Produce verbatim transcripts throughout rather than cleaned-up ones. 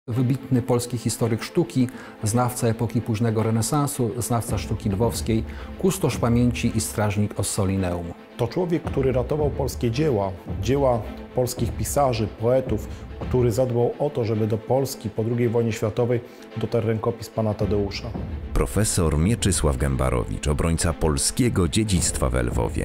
Wybitny polski historyk sztuki, znawca epoki późnego renesansu, znawca sztuki lwowskiej, kustosz pamięci i strażnik Ossolineum. To człowiek, który ratował polskie dzieła, dzieła polskich pisarzy, poetów, który zadbał o to, żeby do Polski po drugiej wojnie światowej dotarł rękopis pana Tadeusza. Profesor Mieczysław Gębarowicz, obrońca polskiego dziedzictwa we Lwowie.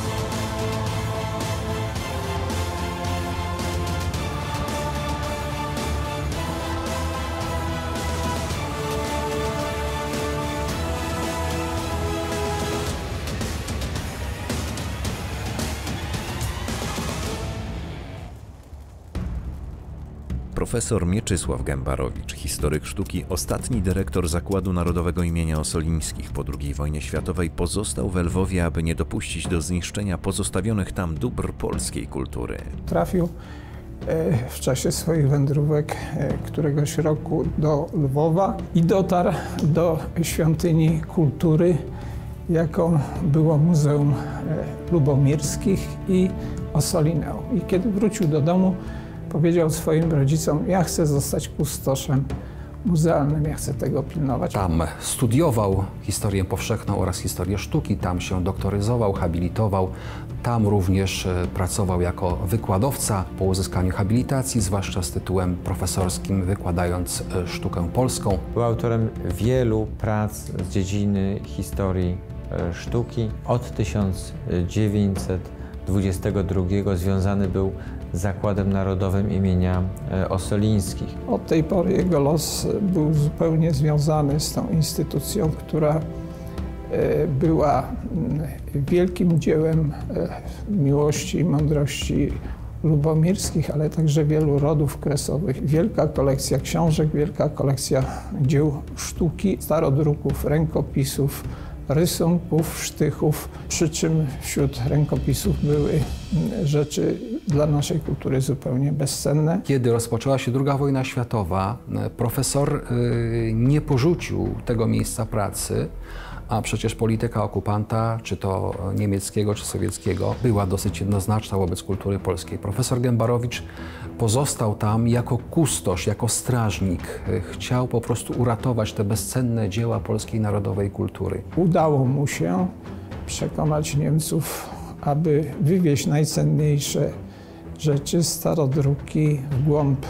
Profesor Mieczysław Gębarowicz, historyk sztuki, ostatni dyrektor Zakładu Narodowego imienia Ossolińskich po drugiej wojnie światowej, pozostał we Lwowie, aby nie dopuścić do zniszczenia pozostawionych tam dóbr polskiej kultury. Trafił w czasie swoich wędrówek któregoś roku do Lwowa i dotarł do świątyni kultury, jaką było Muzeum Lubomirskich i Ossolineum. I kiedy wrócił do domu, powiedział swoim rodzicom: ja chcę zostać kustoszem muzealnym, ja chcę tego pilnować. Tam studiował historię powszechną oraz historię sztuki, tam się doktoryzował, habilitował. Tam również pracował jako wykładowca po uzyskaniu habilitacji, zwłaszcza z tytułem profesorskim, wykładając sztukę polską. Był autorem wielu prac z dziedziny historii sztuki. Od tysiąc dziewięćset dwudziestego drugiego związany był z Zakładem Narodowym imienia Ossolińskich. Od tej pory jego los był zupełnie związany z tą instytucją, która była wielkim dziełem miłości i mądrości lubomirskich, ale także wielu rodów kresowych. Wielka kolekcja książek, wielka kolekcja dzieł sztuki, starodruków, rękopisów, rysunków, sztychów, przy czym wśród rękopisów były rzeczy dla naszej kultury zupełnie bezcenne. Kiedy rozpoczęła się druga wojna światowa, profesor nie porzucił tego miejsca pracy, a przecież polityka okupanta, czy to niemieckiego, czy sowieckiego, była dosyć jednoznaczna wobec kultury polskiej. Profesor Gębarowicz pozostał tam jako kustosz, jako strażnik. Chciał po prostu uratować te bezcenne dzieła polskiej narodowej kultury. Udało mu się przekonać Niemców, aby wywieźć najcenniejsze rzeczy, starodruki w głąb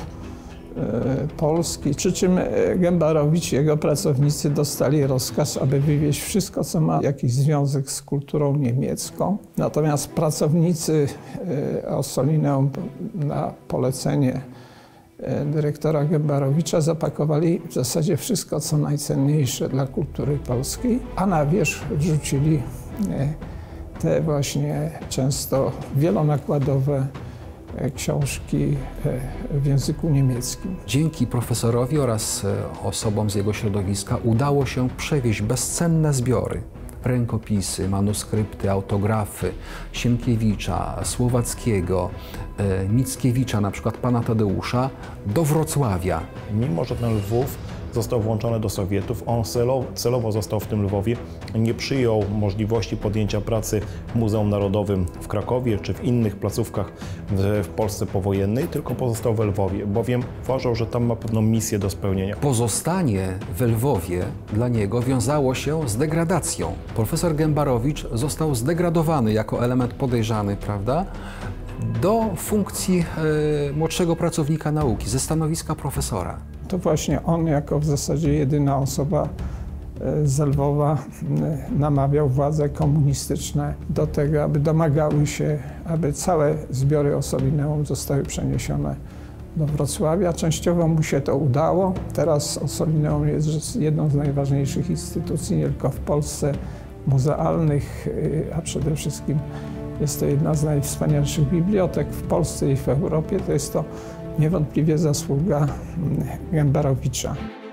Polski, przy czym Gębarowicz i jego pracownicy dostali rozkaz, aby wywieźć wszystko, co ma jakiś związek z kulturą niemiecką. Natomiast pracownicy Ossolineum na polecenie dyrektora Gębarowicza zapakowali w zasadzie wszystko, co najcenniejsze dla kultury polskiej, a na wierzch wrzucili te właśnie często wielonakładowe książki w języku niemieckim. Dzięki profesorowi oraz osobom z jego środowiska udało się przewieźć bezcenne zbiory, rękopisy, manuskrypty, autografy Sienkiewicza, Słowackiego, Mickiewicza, na przykład pana Tadeusza, do Wrocławia. Mimo że ten Lwów został włączony do Sowietów, on celowo został w tym Lwowie, nie przyjął możliwości podjęcia pracy w Muzeum Narodowym w Krakowie czy w innych placówkach w Polsce powojennej, tylko pozostał we Lwowie, bowiem uważał, że tam ma pewną misję do spełnienia. Pozostanie we Lwowie dla niego wiązało się z degradacją. Profesor Gębarowicz został zdegradowany jako element podejrzany, prawda, do funkcji e, młodszego pracownika nauki, ze stanowiska profesora. To właśnie on, jako w zasadzie jedyna osoba z Lwowa, namawiał władze komunistyczne do tego, aby domagały się, aby całe zbiory Ossolineum zostały przeniesione do Wrocławia. Częściowo mu się to udało. Teraz Ossolineum jest jedną z najważniejszych instytucji nie tylko w Polsce muzealnych, a przede wszystkim jest to jedna z najwspanialszych bibliotek w Polsce i w Europie. To jest to niewątpliwie zasługa Gębarowicza.